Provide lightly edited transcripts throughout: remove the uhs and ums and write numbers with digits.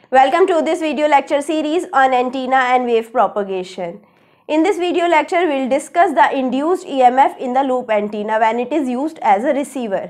Welcome to this video lecture series on antenna and wave propagation. In this video lecture, we will discuss the induced EMF in the loop antenna when it is used as a receiver.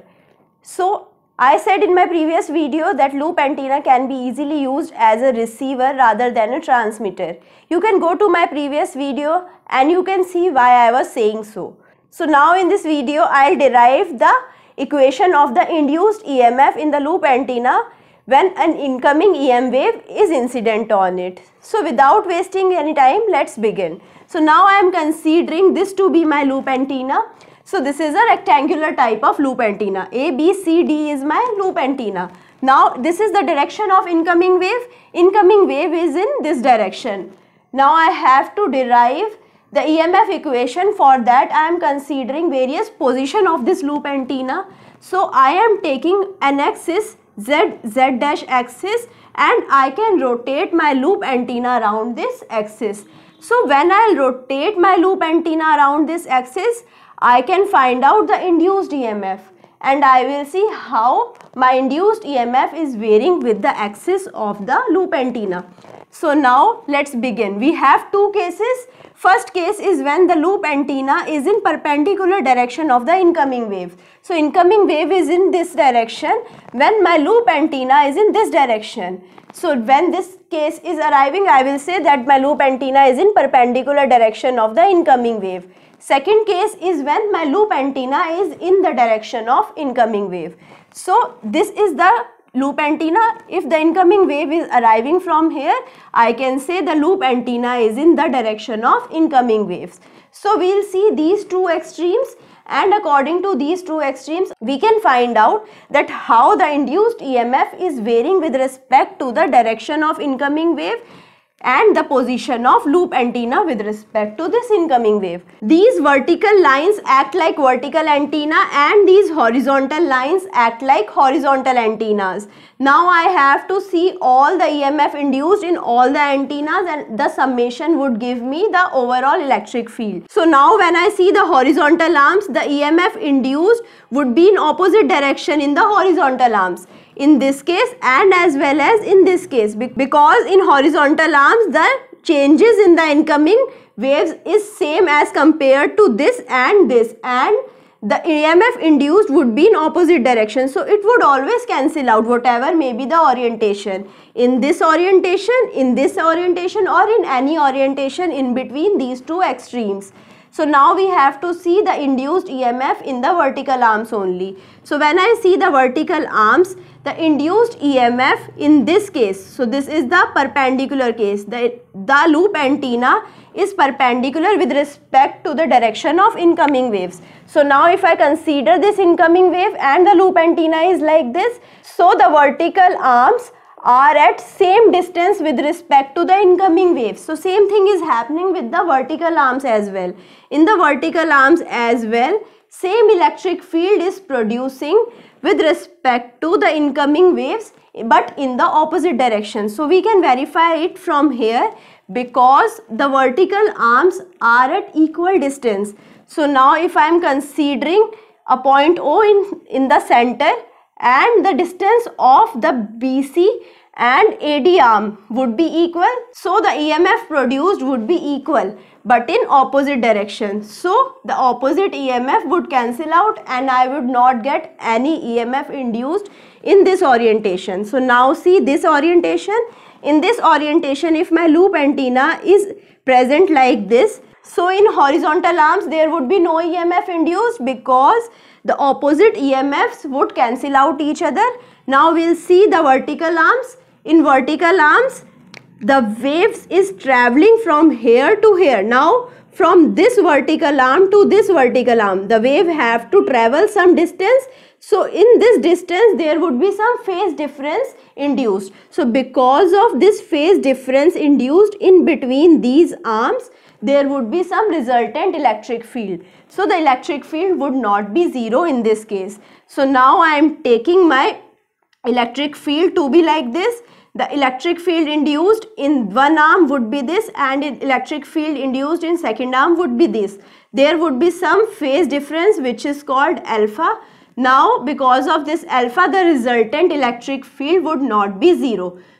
So, I said in my previous video that loop antenna can be easily used as a receiver rather than a transmitter. You can go to my previous video and you can see why I was saying so. So, now in this video, I will derive the equation of the induced EMF in the loop antenna when an incoming EM wave is incident on it. So without wasting any time, let's begin. So now I am considering this to be my loop antenna. So this is a rectangular type of loop antenna. A, B, C, D is my loop antenna. Now this is the direction of incoming wave. Incoming wave is in this direction. Now I have to derive the EMF equation. For that I am considering various position of this loop antenna. So I am taking an axis Z dash axis and I can rotate my loop antenna around this axis. So when I rotate my loop antenna around this axis, I can find out the induced EMF and I will see how my induced EMF is varying with the axis of the loop antenna. So now let's begin. We have two cases. First case is when the loop antenna is in perpendicular direction of the incoming wave. So incoming wave is in this direction when my loop antenna is in this direction. So when this case is arriving, I will say that my loop antenna is in perpendicular direction of the incoming wave. Second case is when my loop antenna is in the direction of incoming wave. So this is the loop antenna. If the incoming wave is arriving from here, I can say the loop antenna is in the direction of incoming waves. So we will see these two extremes, and according to these two extremes we can find out that how the induced EMF is varying with respect to the direction of incoming wave and the position of loop antenna with respect to this incoming wave. These vertical lines act like vertical antenna and these horizontal lines act like horizontal antennas. Now I have to see all the EMF induced in all the antennas and the summation would give me the overall electric field. So now when I see the horizontal arms, the EMF induced would be in opposite direction in the horizontal arms. In this case and as well as in this case, because in horizontal arms the changes in the incoming waves is same as compared to this and this, and the EMF induced would be in opposite direction. So it would always cancel out whatever may be the orientation, in this orientation, in this orientation, or in any orientation in between these two extremes. So now we have to see the induced EMF in the vertical arms only. So when I see the vertical arms, the induced EMF in this case, so this is the perpendicular case, the loop antenna is perpendicular with respect to the direction of incoming waves. So now if I consider this incoming wave and the loop antenna is like this, so the vertical arms are at same distance with respect to the incoming waves. So same thing is happening with the vertical arms as well. In the vertical arms as well, same electric field is producing with respect to the incoming waves but in the opposite direction. So we can verify it from here because the vertical arms are at equal distance. So now if I am considering a point O in the center and the distance of the BC and AD arm would be equal, so the EMF produced would be equal but in opposite direction. So the opposite EMF would cancel out and I would not get any EMF induced in this orientation. So now see this orientation. In this orientation, if my loop antenna is present like this, so in horizontal arms there would be no EMF induced because the opposite EMFs would cancel out each other. Now we will see the vertical arms. In vertical arms, the waves is traveling from here to here. Now from this vertical arm to this vertical arm, the wave have to travel some distance. So in this distance there would be some phase difference induced. So because of this phase difference induced in between these arms, there would be some resultant electric field. So the electric field would not be zero in this case. So now I am taking my electric field to be like this. The electric field induced in one arm would be this and electric field induced in second arm would be this. There would be some phase difference which is called alpha. Now because of this alpha, the resultant electric field would not be zero.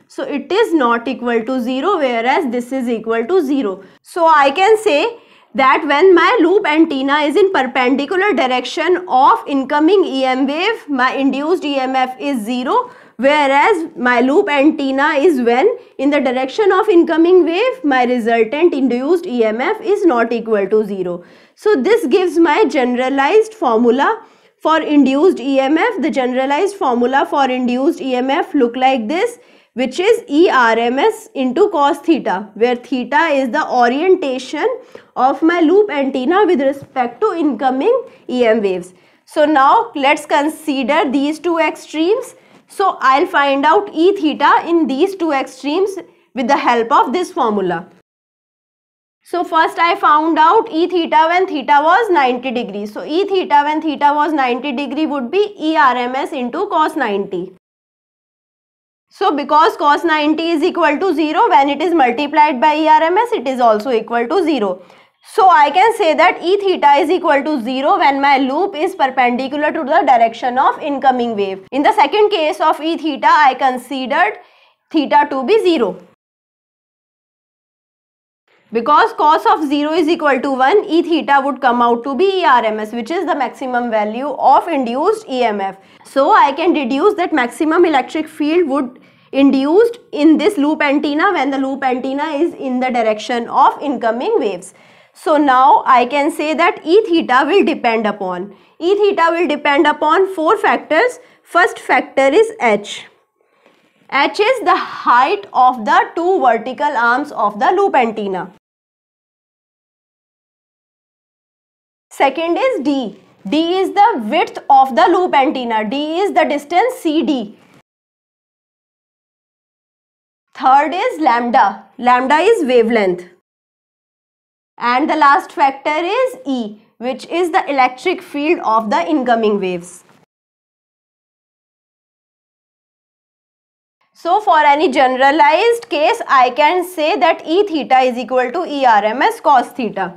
So it is not equal to 0, whereas this is equal to 0. So I can say that when my loop antenna is in perpendicular direction of incoming EM wave, my induced EMF is 0, whereas my loop antenna is when in the direction of incoming wave, my resultant induced EMF is not equal to 0. So this gives my generalized formula for induced EMF. The generalized formula for induced EMF look like this, which is ERMS into cos theta, where theta is the orientation of my loop antenna with respect to incoming EM waves. So now let's consider these two extremes. So I'll find out E theta in these two extremes with the help of this formula. So first I found out E theta when theta was 90 degrees. So E theta when theta was 90 degree would be ERMS into cos 90. So because cos 90 is equal to 0, when it is multiplied by ERMS, it is also equal to 0. So I can say that E theta is equal to 0 when my loop is perpendicular to the direction of incoming wave. In the second case of E theta, I considered theta to be 0. Because cos of 0 is equal to 1, E theta would come out to be ERMS, which is the maximum value of induced EMF. So I can deduce that maximum electric field would induced in this loop antenna when the loop antenna is in the direction of incoming waves. So now I can say that E theta will depend upon four factors. First factor is H. H is the height of the two vertical arms of the loop antenna. Second is D. D is the width of the loop antenna. D is the distance CD. Third is lambda. Lambda is wavelength. And the last factor is E, which is the electric field of the incoming waves. So for any generalized case, I can say that E theta is equal to ERMS cos theta.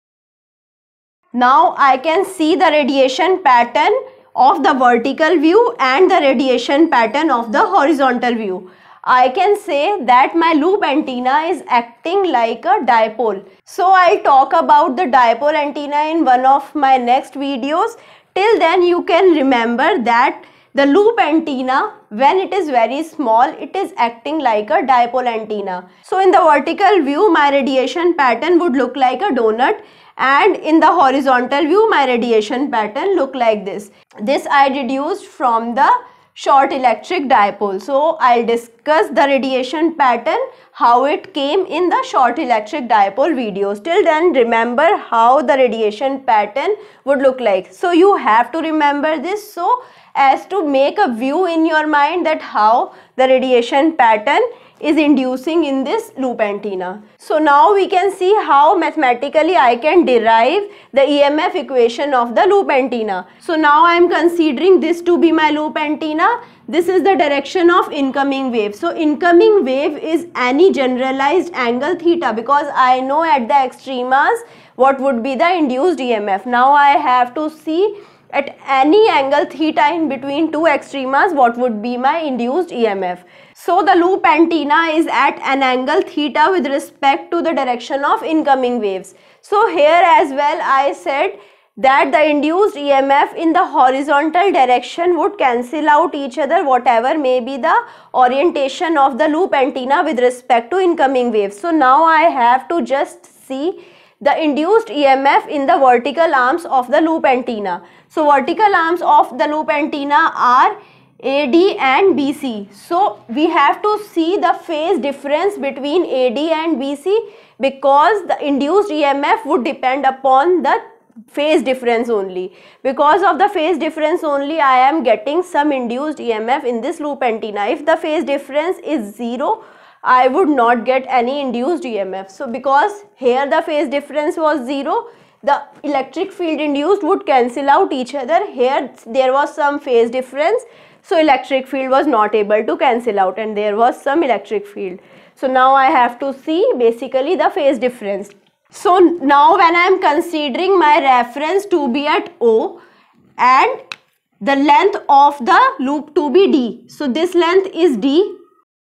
Now I can see the radiation pattern of the vertical view and the radiation pattern of the horizontal view. I can say that my loop antenna is acting like a dipole. So I'll talk about the dipole antenna in one of my next videos. Till then you can remember that the loop antenna, when it is very small, it is acting like a dipole antenna. So in the vertical view, my radiation pattern would look like a donut, and in the horizontal view, my radiation pattern look like this. This I deduced from the short electric dipole. So I'll discuss the radiation pattern, how it came in the short electric dipole videos. Till then, remember how the radiation pattern would look like. So you have to remember this so as to make a view in your mind that how the radiation pattern is inducing in this loop antenna. So now we can see how mathematically I can derive the EMF equation of the loop antenna. So now I am considering this to be my loop antenna. This is the direction of incoming wave. So incoming wave is any generalized angle theta, because I know at the extremas what would be the induced EMF. Now I have to see at any angle theta in between two extremas what would be my induced EMF. So the loop antenna is at an angle theta with respect to the direction of incoming waves. So here as well I said that the induced EMF in the horizontal direction would cancel out each other, whatever may be the orientation of the loop antenna with respect to incoming waves. So now I have to just see the induced EMF in the vertical arms of the loop antenna. So vertical arms of the loop antenna are AD and BC. So we have to see the phase difference between AD and BC, because the induced EMF would depend upon the phase difference only. Because of the phase difference only I am getting some induced EMF in this loop antenna. If the phase difference is 0, I would not get any induced EMF. So because here the phase difference was 0, the electric field induced would cancel out each other. Here there was some phase difference, so electric field was not able to cancel out and there was some electric field. So now I have to see basically the phase difference. So now when I am considering my reference to be at O and the length of the loop to be D. So this length is D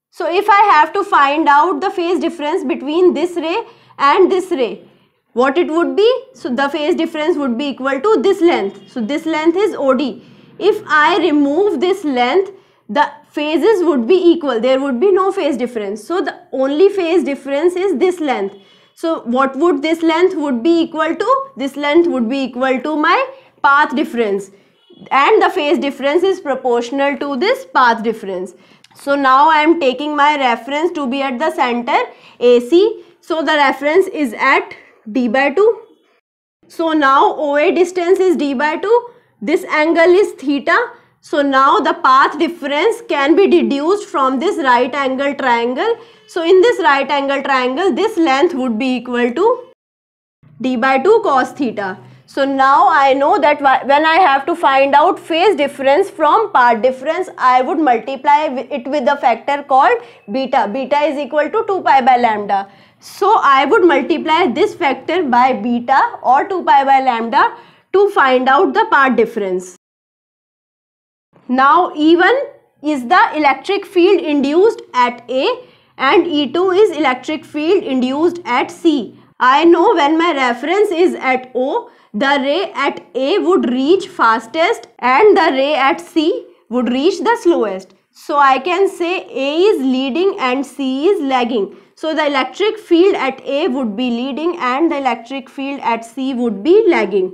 So if I have to find out the phase difference between this ray and this ray, what it would be? So the phase difference would be equal to this length. So this length is OD. If I remove this length, the phases would be equal. There would be no phase difference. So the only phase difference is this length. So what would this length would be equal to? This length would be equal to my path difference. And the phase difference is proportional to this path difference. So now I am taking my reference to be at the center AC. So the reference is at D by 2. So now OA distance is D by 2. This angle is theta. So now the path difference can be deduced from this right angle triangle. So in this right angle triangle, this length would be equal to D by 2 cos theta. So now I know that when I have to find out phase difference from path difference, I would multiply it with a factor called beta. Beta is equal to 2 pi by lambda. So I would multiply this factor by beta or 2 pi by lambda to find out the path difference. Now E1 is the electric field induced at A and E2 is electric field induced at C. I know when my reference is at O, the ray at A would reach fastest and the ray at C would reach the slowest. So I can say A is leading and C is lagging. So the electric field at A would be leading and the electric field at C would be lagging.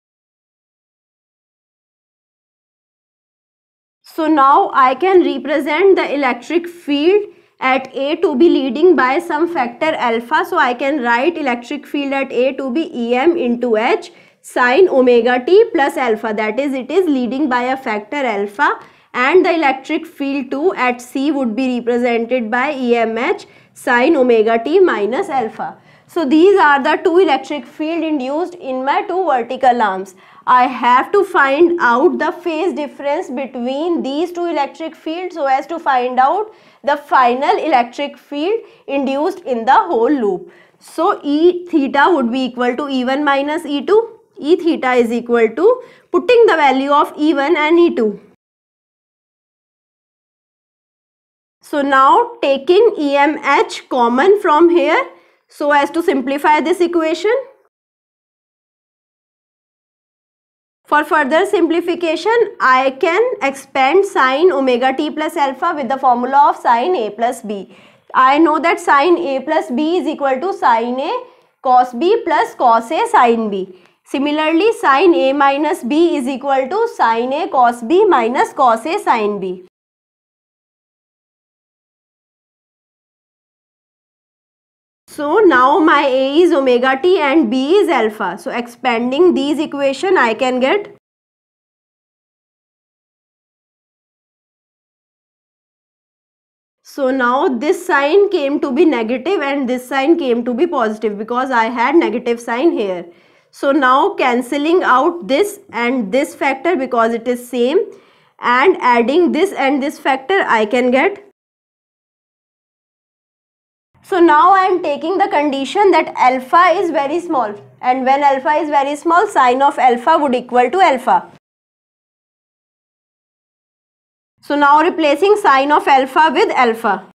So now I can represent the electric field at A to be leading by some factor alpha. So I can write electric field at A to be EM into H sin omega t plus alpha. That is, it is leading by a factor alpha. And the electric field 2 at C would be represented by EMH sin omega t minus alpha. So these are the two electric field induced in my two vertical arms. I have to find out the phase difference between these two electric fields so as to find out the final electric field induced in the whole loop. So E theta would be equal to E1 minus E2. E theta is equal to putting the value of E1 and E2. So now taking EMH common from here so as to simplify this equation. For further simplification, I can expand sin omega t plus alpha with the formula of sin A plus B. I know that sin A plus B is equal to sin A cos B plus cos A sin B. Similarly, sin A minus B is equal to sin A cos B minus cos A sin B. So now my A is omega t and B is alpha. So expanding these equation, I can get so now this sign came to be negative and this sign came to be positive because I had negative sign here. So now cancelling out this and this factor because it is same and adding this and this factor, I can get. So now I am taking the condition that alpha is very small, and when alpha is very small, sin of alpha would equal to alpha. So now replacing sin of alpha with alpha.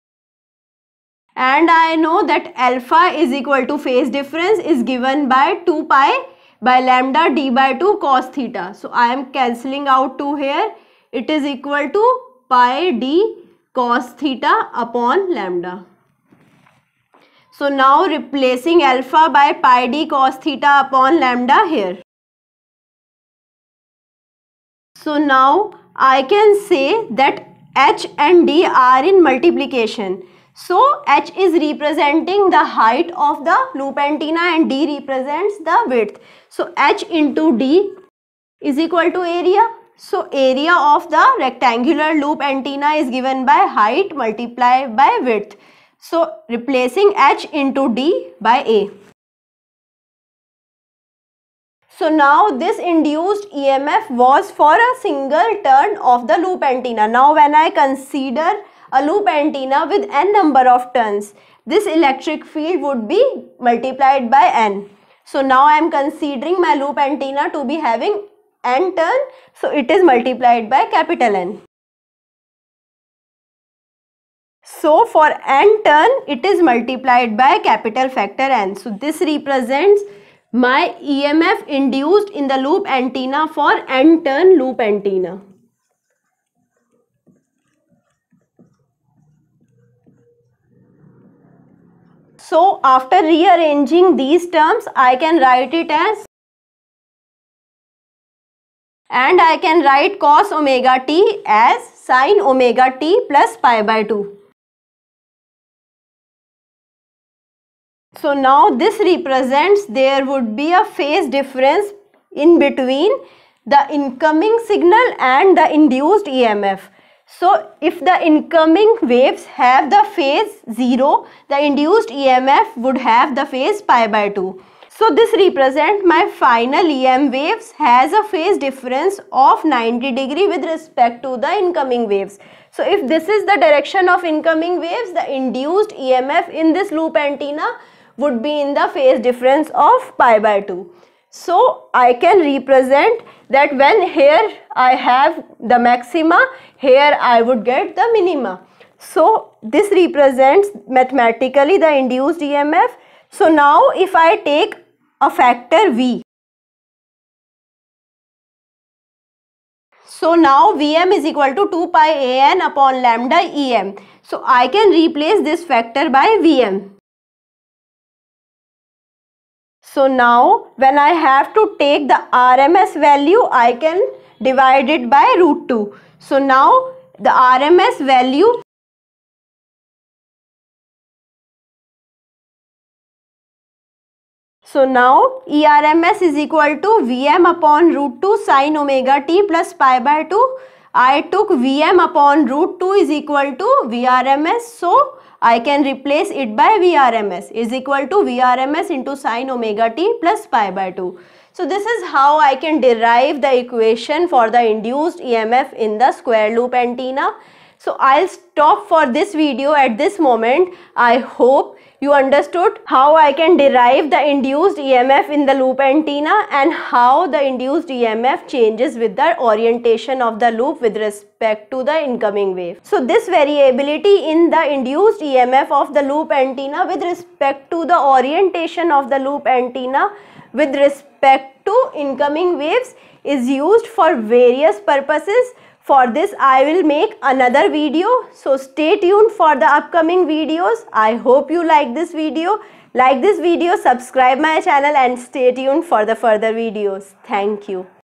And I know that alpha is equal to phase difference is given by 2 pi by lambda d by 2 cos theta. So I am cancelling out 2 here. It is equal to pi d cos theta upon lambda. So now replacing alpha by pi d cos theta upon lambda here. So now I can say that h and d are in multiplication. So h is representing the height of the loop antenna and d represents the width. So h into d is equal to area. So area of the rectangular loop antenna is given by height multiplied by width. So replacing h into d by a. So now this induced EMF was for a single turn of the loop antenna. Now when I consider a loop antenna with n number of turns, this electric field would be multiplied by n. So now I am considering my loop antenna to be having n turn. So it is multiplied by capital N. So for n turn, it is multiplied by capital factor N. So this represents my EMF induced in the loop antenna for n turn loop antenna. So after rearranging these terms, I can write it as, and I can write cos omega t as sin omega t plus pi by 2. So now this represents there would be a phase difference in between the incoming signal and the induced EMF. So if the incoming waves have the phase 0, the induced EMF would have the phase pi by 2. So this represents my final EM waves has a phase difference of 90 degree with respect to the incoming waves. So if this is the direction of incoming waves, the induced EMF in this loop antenna would be in the phase difference of pi by 2. So I can represent that when here I have the maxima, here I would get the minima. So this represents mathematically the induced EMF. So now if I take a factor V, so now Vm is equal to 2 pi An upon lambda Em. So I can replace this factor by Vm. So now when I have to take the RMS value, I can divide it by root 2. So now the RMS value, so now ERMS is equal to Vm upon root 2 sin omega t plus pi by 2. I took Vm upon root 2 is equal to VRMS. So I can replace it by VRMS is equal to VRMS into sin omega t plus pi by 2. So this is how I can derive the equation for the induced EMF in the square loop antenna. So I'll stop for this video at this moment. I hope you understood how I can derive the induced EMF in the loop antenna and how the induced EMF changes with the orientation of the loop with respect to the incoming wave. So this variability in the induced EMF of the loop antenna with respect to the orientation of the loop antenna with respect to incoming waves is used for various purposes. For this I will make another video, so stay tuned for the upcoming videos. I hope you like this video. Like this video, subscribe my channel and stay tuned for the further videos. Thank you.